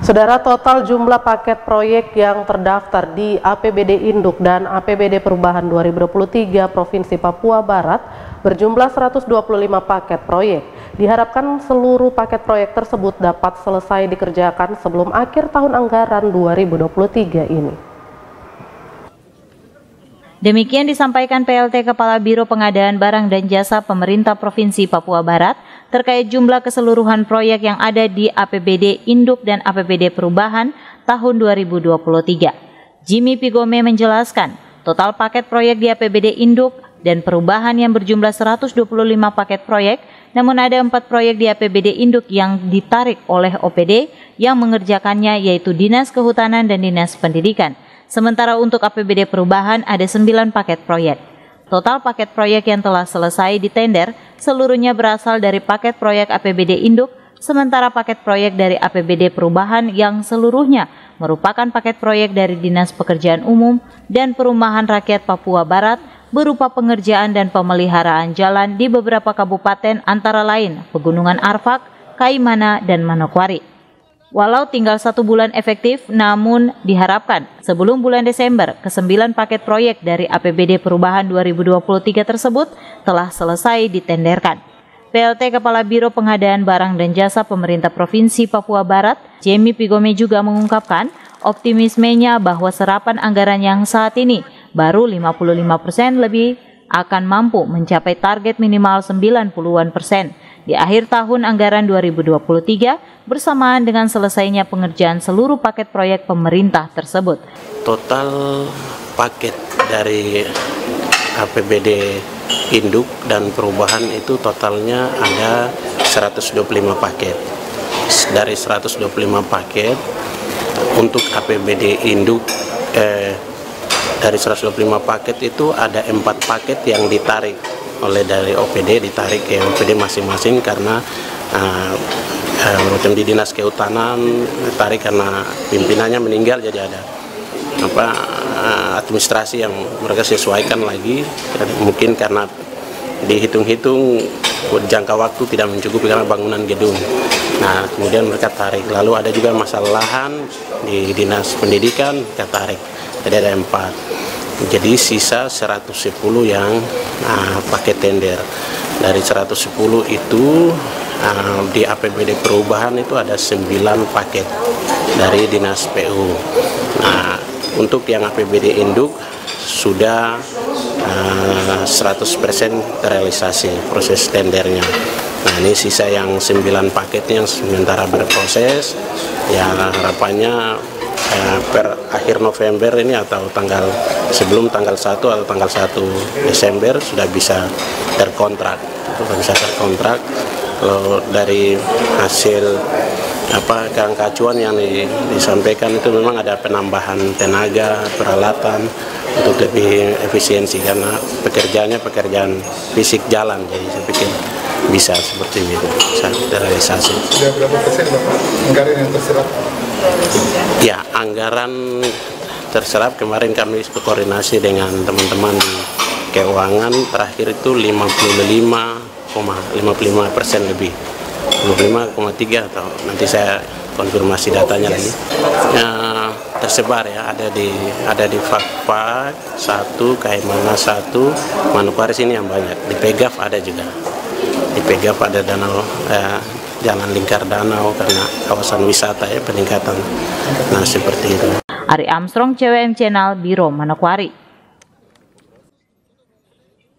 Saudara, total jumlah paket proyek yang terdaftar di APBD Induk dan APBD Perubahan 2023 Provinsi Papua Barat berjumlah 125 paket proyek. Diharapkan seluruh paket proyek tersebut dapat selesai dikerjakan sebelum akhir tahun anggaran 2023 ini. Demikian disampaikan PLT Kepala Biro Pengadaan Barang dan Jasa Pemerintah Provinsi Papua Barat terkait jumlah keseluruhan proyek yang ada di APBD Induk dan APBD Perubahan tahun 2023. Jimmy Pigome menjelaskan, total paket proyek di APBD Induk dan Perubahan yang berjumlah 125 paket proyek, namun ada 4 proyek di APBD Induk yang ditarik oleh OPD yang mengerjakannya, yaitu Dinas Kehutanan dan Dinas Pendidikan. Sementara untuk APBD Perubahan ada 9 paket proyek. Total paket proyek yang telah selesai ditender seluruhnya berasal dari paket proyek APBD Induk, sementara paket proyek dari APBD Perubahan yang seluruhnya merupakan paket proyek dari Dinas Pekerjaan Umum dan Perumahan Rakyat Papua Barat berupa pengerjaan dan pemeliharaan jalan di beberapa kabupaten antara lain Pegunungan Arfak, Kaimana, dan Manokwari. Walau tinggal 1 bulan efektif, namun diharapkan sebelum bulan Desember, ke-9 paket proyek dari APBD Perubahan 2023 tersebut telah selesai ditenderkan. PLT Kepala Biro Pengadaan Barang dan Jasa Pemerintah Provinsi Papua Barat, Jimmy Pigome juga mengungkapkan optimismenya bahwa serapan anggaran yang saat ini baru 55% lebih akan mampu mencapai target minimal 90-an% di akhir tahun anggaran 2023 bersamaan dengan selesainya pengerjaan seluruh paket proyek pemerintah tersebut. Total paket dari APBD Induk dan Perubahan itu totalnya ada 125 paket. Dari 125 paket untuk APBD Induk dari 125 paket itu ada 4 paket yang ditarik oleh dari OPD, ditarik ke OPD masing-masing karena macam di Dinas Kehutanan ditarik karena pimpinannya meninggal, jadi ada administrasi yang mereka sesuaikan lagi, mungkin karena dihitung-hitung jangka waktu tidak mencukupi karena bangunan gedung. Nah, kemudian mereka tarik. Lalu ada juga masalah lahan di Dinas Pendidikan, kita tarik. Jadi ada 4. Jadi sisa 110 yang pakai tender. Dari 110 itu di APBD Perubahan itu ada 9 paket dari Dinas PU. Nah, untuk yang APBD Induk sudah 100% terrealisasi proses tendernya. Nah, ini sisa yang 9 paket yang sementara berproses, ya harapannya per akhir November ini atau sebelum tanggal 1 atau tanggal 1 Desember sudah bisa terkontrak. Kalau dari hasil keangkacuan yang disampaikan itu memang ada penambahan tenaga, peralatan untuk lebih efisiensi karena pekerjaan fisik jalan, jadi saya pikir bisa seperti itu, bisa terrealisasi. Sudah berapa persen Bapak anggaran yang terserap? Ya, anggaran terserap kemarin kami koordinasi dengan teman-teman di keuangan, terakhir itu 55,55% lebih, 55,3 atau nanti saya konfirmasi datanya lagi. Tersebar ya, ada di Fakfak 1, Kaimana 1, Manokwari sini yang banyak. Di Pegaf ada juga. Di Pegaf ada danau, jalan lingkar danau karena kawasan wisata ya, peningkatan. Nah, seperti itu. Ari Armstrong, CWM Channel, Biro Manokwari.